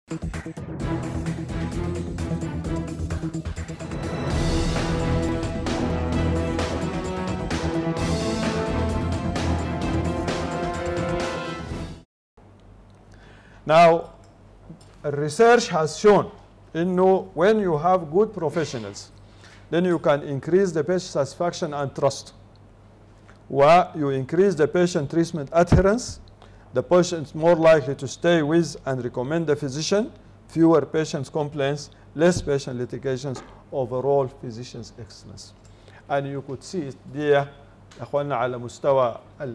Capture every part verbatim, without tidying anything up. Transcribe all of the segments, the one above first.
Now, research has shown, you know, when you have good professionals, then you can increase the patient satisfaction and trust. While you increase the patient treatment adherence, the patient is more likely to stay with and recommend the physician, fewer patient complaints, less patient litigations, overall physician's excellence. And you could see it there اخواننا على مستوى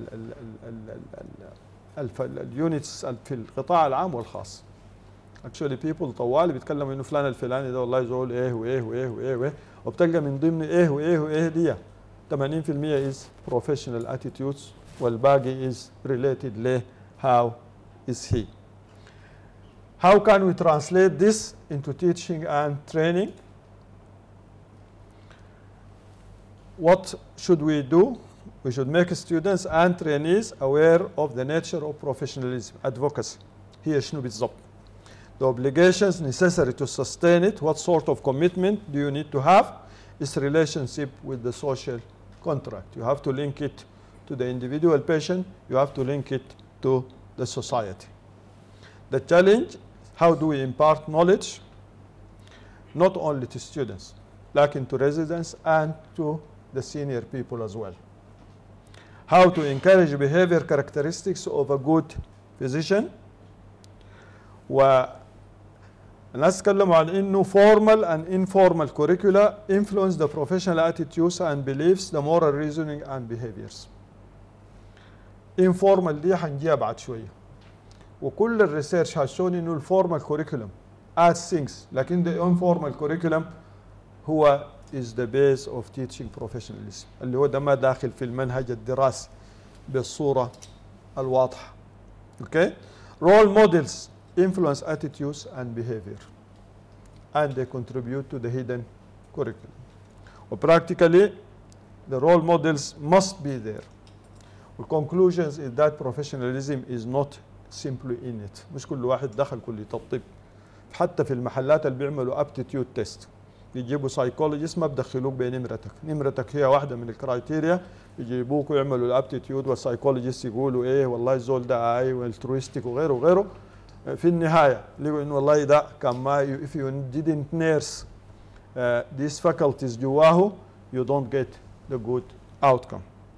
اليونتس في القطاع العام والخاص. actually people طوال بيتكلموا انه فلان الفلاني ده والله زول ايه وايه وايه وايه وايه، وبتلقى من ضمن ايه وايه وايه دي ثمانين بالمئة is professional attitudes والباقي is related ل how is he. How can we translate this into teaching and training? What should we do? We should make students and trainees aware of the nature of professionalism, advocacy. هي شنو بالضبط؟ The obligations necessary to sustain it, what sort of commitment do you need to have? Its relationship with the social contract. You have to link it to the individual patient, you have to link it to the society. The challenge, how do we impart knowledge? Not only to students, like to residents and to the senior people as well. How to encourage behavior characteristics of a good physician. والناس تكلموا عن انه formal and informal curricula influence the professional attitudes and beliefs, the moral reasoning and behaviors. Informal دي حنجيها بعد شويه. وكل الريسيرش has shown انه الفورمال curriculum adds things، لكن the informal curriculum هو is the base of teaching professionalism، اللي هو ده ما داخل في المنهج الدراسي بالصورة الواضحة. Okay? Role models influence attitudes and behavior and they contribute to the hidden curriculum. Practically, the role models must be there. The conclusions is that professionalism is not simply in it. مش كل واحد دخل كلية الطب. حتى في المحلات اللي بيعملوا aptitude test يجيبوا سايكولوجيست ما بدخلوك بنمرتك، نمرتك هي واحده من الكرايتيريا، يجيبوك ويعملوا الابتيتيود والسايكولوجيست يقولوا ايه والله الزول ده اي والترويستيك وغيره وغيره. في النهايه لقوا انه والله ده كان ما if you didn't nurse uh, these faculties جواه you don't get the good outcome.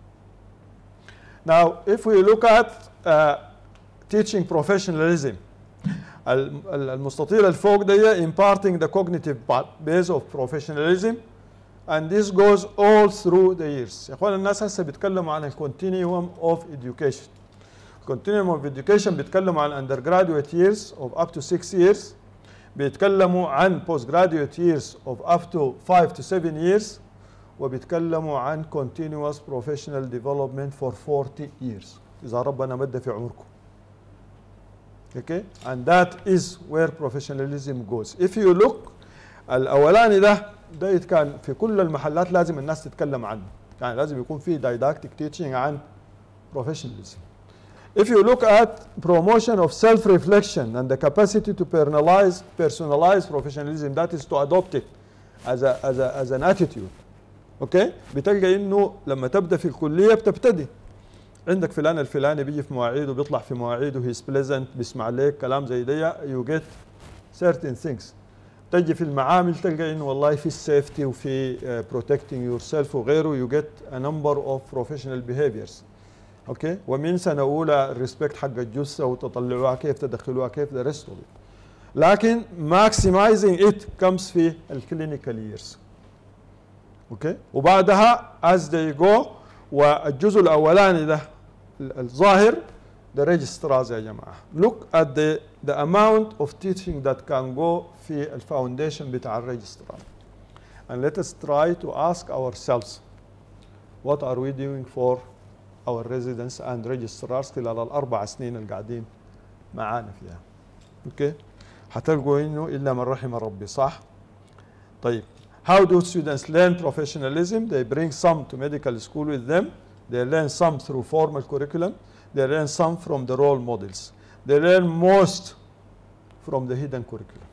Now if we look at uh, teaching professionalism, المستطيل الفوق ده imparting the cognitive base of professionalism and this goes all through the years. يا اخوان الناس هسه بيتكلموا عن continuum of education. continuum of education بيتكلموا عن undergraduate years of up to six years، بيتكلموا عن postgraduate years of up to five to seven years، وبيتكلموا عن continuous professional development for forty years إذا ربنا مد في عمركم. Okay? And that is where professionalism goes. If you look الأولاني ده ده كان في كل المحلات لازم الناس تتكلم عنه، يعني لازم يكون في didactic teaching عن professionalism. If you look at promotion of self-reflection and the capacity to personalize personalize professionalism, that is to adopt it as a as a as an attitude. Okay? بتلقى إنه لما تبدأ في الكلية بتبتدي عندك فلان الفلاني بيجي في مواعيده بيطلع في مواعيده هيز بليزنت بيسمع لك كلام زي ده يو جيت certain things. تجي في المعامل تلقى انه والله في السيفتي وفي بروتكتنج يور سيلف وغيره يو جيت ا نمبر اوف بروفيشنال بيهيفيرز. اوكي؟ ومن سنه اولى الريسبكت حق الجثه وتطلعوها كيف تدخلوها كيف ذا ريست اوف ات. لكن ماكسمايزنج ات كمز في الكلينيكال ييرز. اوكي؟ وبعدها از ذي جو والجزء الاولاني ده الظاهر the registrars يا جماعة. Look at the the amount of teaching that can go في الفاونديشن بتاع الريجسترار. And let us try to ask ourselves what are we doing for our residents and registrars خلال الأربع سنين اللي قاعدين معانا فيها. اوكي؟ هتلقوا إنه إلا من رحم ربي صح؟ طيب how do students learn professionalism? They bring some to medical school with them. They learn some through formal curriculum. They learn some from the role models. They learn most from the hidden curriculum.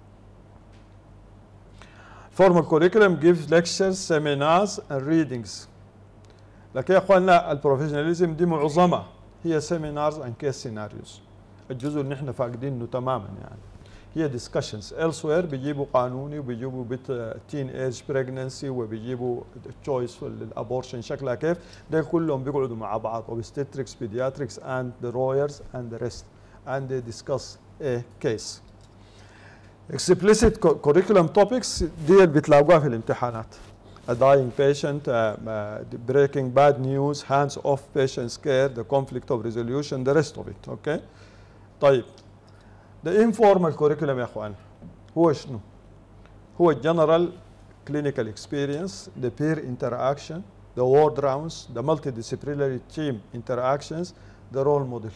Formal curriculum gives lectures, seminars and readings. لكن يا اخواننا البروفيشناليزم دي معظمها هي seminars and case scenarios. الجزء اللي نحن فاقدينه تماما يعني هي discussions. elsewhere بيجيبوا قانوني وبيجيبوا بت teen age pregnancy وبيجيبوا choice للابورشن شكلها كيف، ده كلهم بيقعدوا مع بعض obstetrics, pediatrics and the lawyers and the rest and they discuss a case. explicit curriculum topics دي اللي بتلاقوها في الامتحانات. a dying patient, uh, uh, breaking bad news, hands off patient's care, the conflict of resolution, the rest of it. okay. طيب the informal curriculum يا اخوان هو شنو؟ هو general clinical experience, the peer interaction, the ward rounds, the multidisciplinary team interactions, the role model.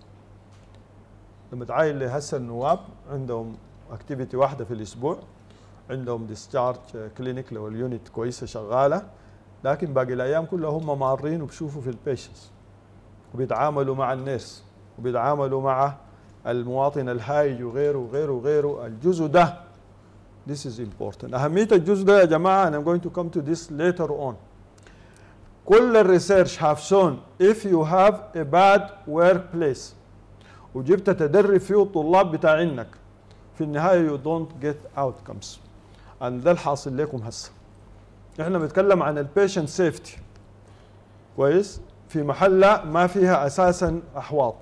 لما تعاين لهسه النواب عندهم اكتيفيتي واحده في الاسبوع، عندهم ديسشارج كلينيك لو اليونت كويسه شغاله، لكن باقي الايام كلها هم مارين وبشوفوا في البيشنس وبيتعاملوا مع الناس وبيتعاملوا مع المواطن الهايج وغيره وغيره وغيره. الجزء ده this is important. اهميه الجزء ده يا جماعه I'm going to come to this later on. كل الريسيرش have shown if you have a bad workplace وجبت تدرب فيه الطلاب بتاعينك في النهايه you don't get outcomes. and ده الحاصل لكم هسه. احنا بنتكلم عن البيشنت سيفتي كويس في محله ما فيها اساسا احواض.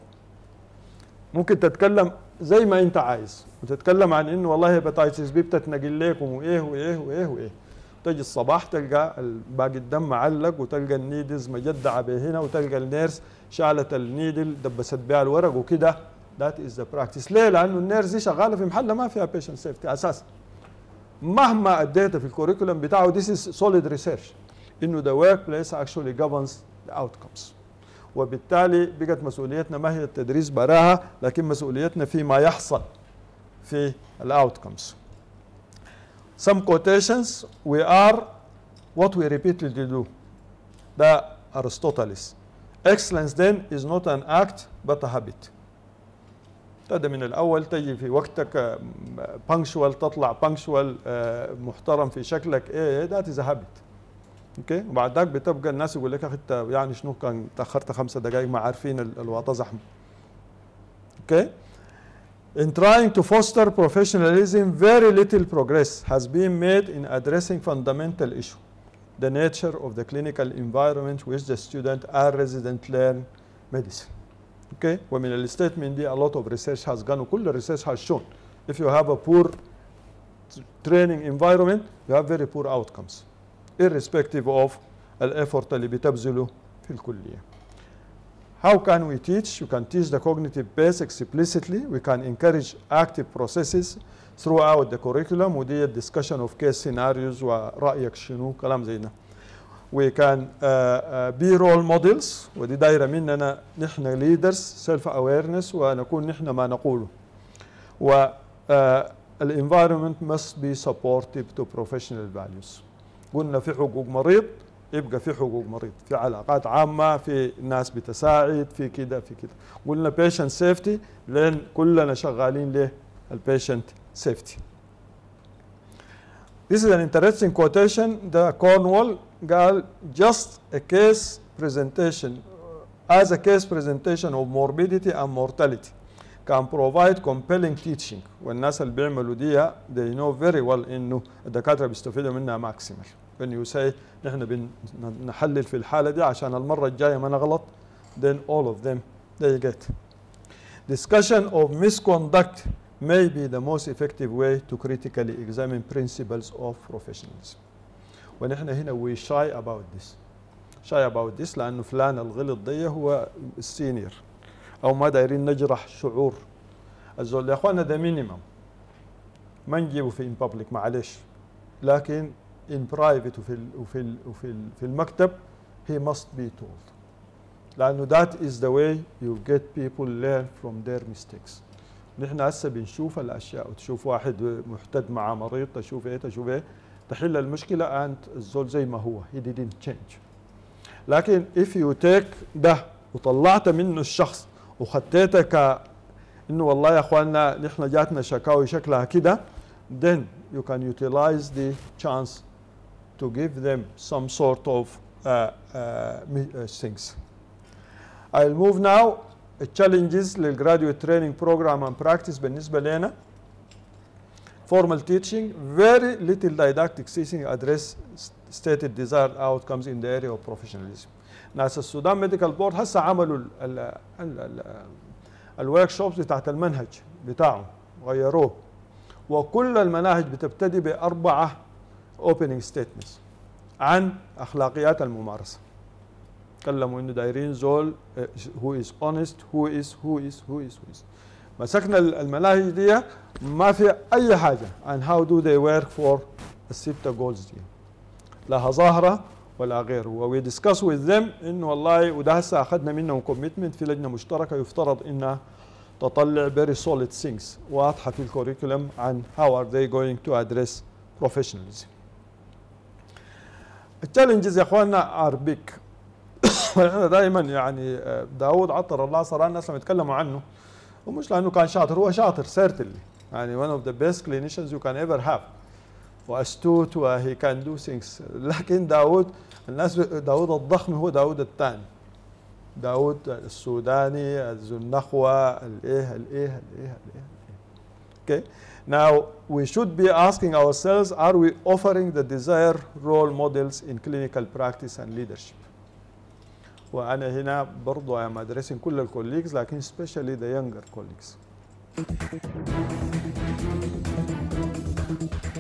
ممكن تتكلم زي ما انت عايز وتتكلم عن انه والله هيباتايتس بي بتتنقل لكم وايه وايه وايه وايه. تجي الصباح تلقى باقي الدم معلق وتلقى النيدلز مجدعه بهنا وتلقى النيرس شالت النيدل دبست بها الورق وكده. ذات از ذا براكتس. ليه؟ لانه النيرس دي شغاله في محله ما فيها بيشنت سيفتي اساسا. مهما اديتها في الكوريكولم بتاعه this is solid research انه the workplace actually governs the outcomes. وبالتالي بقت مسؤوليتنا ما هي التدريس براها لكن مسؤوليتنا فيما يحصل في الاوتكمز. Some quotations we are what we repeatedly do. ده أرسطوطاليس. Excellence then is not an act but a habit. تبدأ من الأول تجي في وقتك punctual تطلع punctual محترم في شكلك ايه that is a habit. اوكي وبعد ذاك بتبقى الناس يقول لك يا اخي انت يعني شنو كان تاخرت خمسة دقائق ما عارفين الوضع زحمه. اوكي In trying to foster professionalism, very little progress has been made in addressing fundamental issue, the nature of the clinical environment which the student or resident learn medicine. Okay ومن الستيتمنت دي a lot of research has gone وكل الريسيرش has shown if you have a poor training environment you have very poor outcomes. irrespective of الeffort اللي بتبذله في الكلية. How can we teach? You can teach the cognitive base explicitly. We can encourage active processes throughout the curriculum ودي discussion of case scenarios ورأيك شنو كلام زي ده. We can uh, uh, be role models ودي دايرة مننا نحن leaders self awareness ونكون نحن ما نقوله. و uh, الانفايرمنت must be supportive to professional values. قلنا في حقوق مريض يبقى في حقوق مريض، في علاقات عامة، في ناس بتساعد، في كده في كده. قلنا patient safety لأن كلنا شغالين له البيشنت safety. This is an interesting quotation. The Cornwall قال just a case presentation as a case presentation of morbidity and mortality can provide compelling teaching. والناس اللي بيعملوا دي they know very well انه الدكاتره بيستفيدوا منها ماكسيمال. when you say نحن بنحلل في الحاله دي عشان المره الجايه ما نغلط then all of them they get. Discussion of misconduct may be the most effective way to critically examine principles of professionalism. ونحن هنا we shy about this. shy about this لانه فلان الغلط دي هو السينيور او ما دايرين نجرح شعور الزول. يا اخوانا ده مينيمم ما نجيبه في ان بابليك معلش، لكن ان برايفت وفي ال وفي ال وفي ال في المكتب he must be told لانه that is the way you get people learn from their mistakes. نحن هسه بنشوف الاشياء وتشوف واحد محتد مع مريض تشوف ايه تشوف ايه تحل المشكله انت الزول زي ما هو he didn't change. لكن if you take ده وطلعت منه الشخص وخديته ك انه والله يا اخواننا نحن جاتنا شكاوي شكلها كده، then you can utilize the chance to give them some sort of uh, uh, things. I'll move now challenges للgraduate training program and practice بالنسبة لنا. Formal teaching, very little didactic teaching address stated desired outcomes in the area of professionalism. ناس السودان ميديكال بورد هسه عملوا الورك شوبس بتاعت المنهج بتاعهم غيروه، وكل المناهج بتبتدي بأربعة opening statements عن أخلاقيات الممارسة. تكلموا إنه دايرين زول who is honest who is who is who is who is. مسكنا المناهج دي ما في أي حاجة عن how do they work for الستة جولز دي، لا ظاهرة ولا غيره. و we discuss with them إنه والله وده هسه أخذنا منهم commitment في لجنة مشتركة يفترض إنها تطلع very solid things واضحة في الكوريكولم عن how are they going to address professionalism. التشالنجز يا اخواننا are big. احنا دائما يعني داود عطر الله صار الناس لما يتكلموا عنه ومش لانه كان شاطر، هو شاطر certainly يعني one of the best clinicians you can ever have واستوت و he can do things. لكن داود الناس داود الضخم هو داود الثاني، داود السوداني ذو النخوة الايه الايه الايه الايه. Okay. Now we should be asking ourselves, are we offering the desired role models in clinical practice and leadership? وأنا هنا برضو I am addressing كل الكوليجز لكن especially the younger colleagues.